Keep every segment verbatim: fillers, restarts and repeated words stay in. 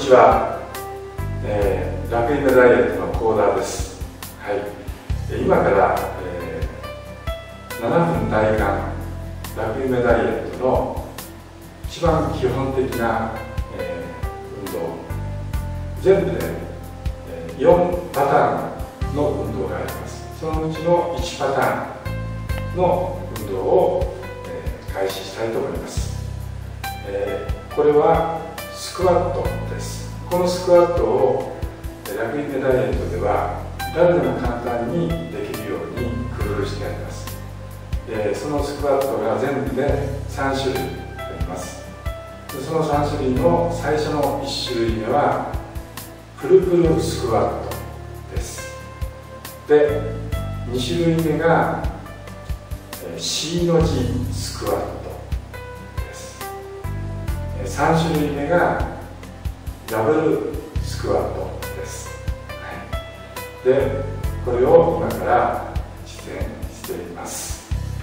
ちは、えー、楽夢ダイエットのコーナーです。はい、今から、えー、ななふん体感楽夢ダイエットの一番基本的な、えー、運動、全部で、えー、よんパターンの運動があります。そのうちのいちパターンの運動を、えー、開始したいと思います。えー、これはスクワットです。このスクワットを楽夢ダイエットでは誰でも簡単にできるように工夫してあります。でそのスクワットが全部でさんしゅるいあります。でそのさんしゅるいの最初のいっしゅるいめはプルプルスクワットです。でにしゅるいめが C の字スクワットです。さんしゅるいめがダブルスクワットです。はい、でこれを今から実践しています。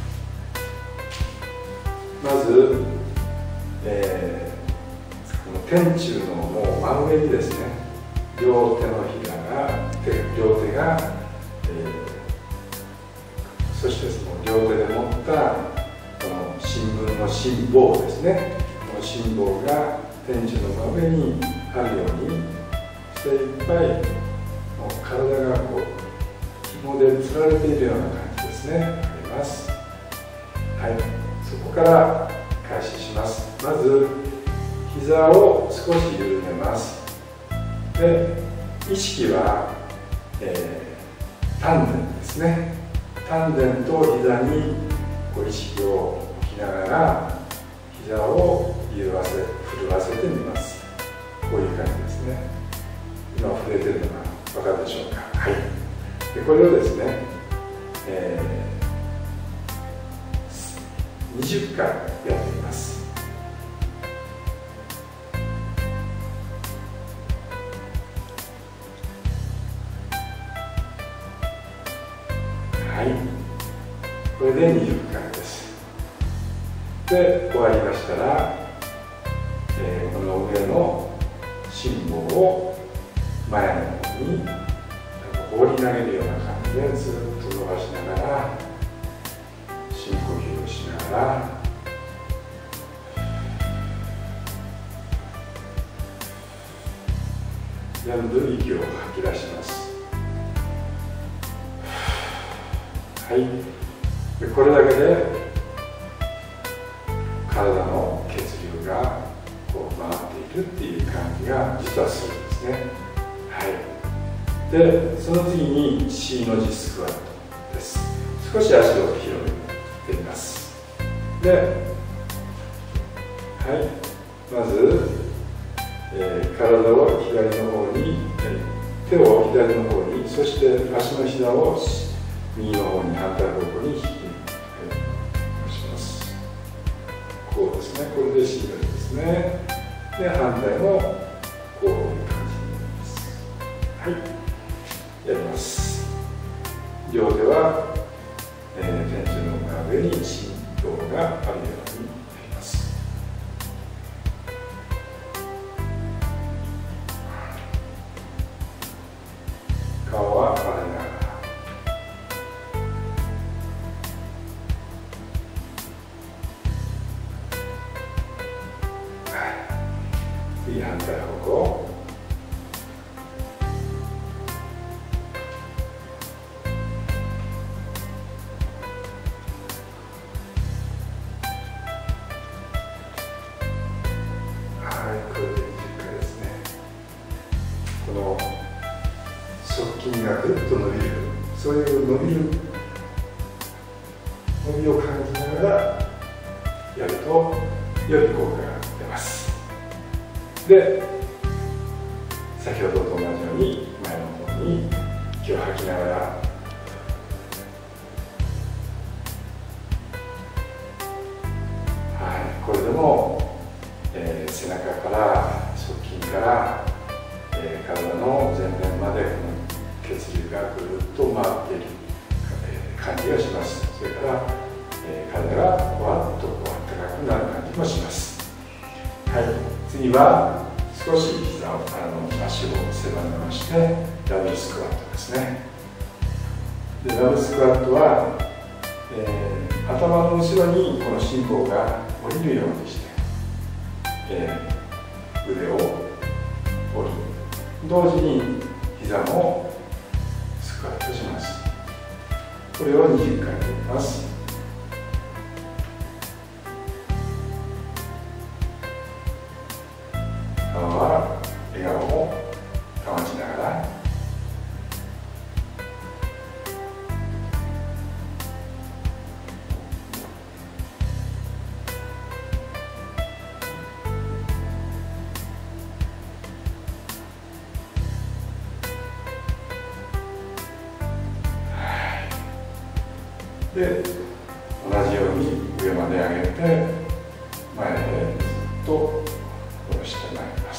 まず、えー、この天柱のもう真上にですね、両手のひらが手両手が、えー、そしてその両手で持ったこの新聞の心棒ですね、この心棒が天柱の真上にあるように精いっぱいもう体がこう紐でつられているような感じですね。あります。はい、そこから開始します。まず膝を少し緩めます。で意識は、えー、丹田ですね。丹田と膝にこう意識を置きながら膝を揺らせ震わせてみます。こういう感じですね。今触れてるのが分かるでしょうか。はい、でこれをですね、えー、にじゅっかいやってみます。はい、これでにじゅっかいです。で終わりましたら、えー、この上の心棒を前の方に放り投げるような感じでずっと伸ばしながら深呼吸をしながら全部息を吐き出します。はい、でこれだけで体の血流がこう回っているっていう感じが実はするんですね。はい、でその次に C の字スクワットです。少し足を広げてみます。で、はい、まず、えー、体を左の方に、えー、手を左の方に、そして足の膝を右の方に反対方向に引き、えー、します。こうですね。これで C の字ですね。で反対もこういう感じになります。はい、やります。両手は、えー、天井の真上に心臓があるようになります。顔は笑いながら。次反対方向。はい、これでにじゅっかいですね。この側筋がぐっと伸びる、そういう伸びる伸びを感じながらやるとより効果が出ます。で先ほどと同じように前の方に息を吐きながら、はい、これでも、えー、背中から側筋から、えー、体の前面までこの血流がぐるっと回っている、えー、感じがします。それから、えー、体がふわっとこう温かくなる感じもします。はい、次は少し膝をめまして、ダブルスクワットですね。でダブルスクワットは、えー、頭の後ろにこの心臓が降りるようにして、えー、腕を折り、同時に膝もスクワットします。これをにじゅっかいやります。顔は笑顔を保ちながら、で同じように上まで上げて前へずっと下ろしてまいります。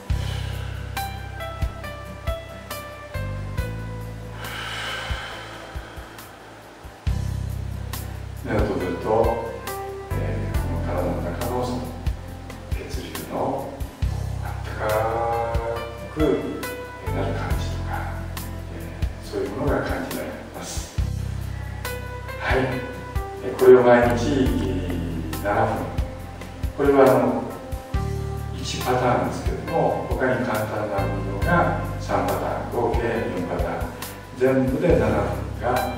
目を閉じると、えー、この体の中のその血流のあったかくなる感じとか、えー、そういうものが感じられます。はい、これを毎日ななふん、これはあのいちパターンですけれども、他に簡単な運動がさんパターン、合計よんパターン、全部でななふんが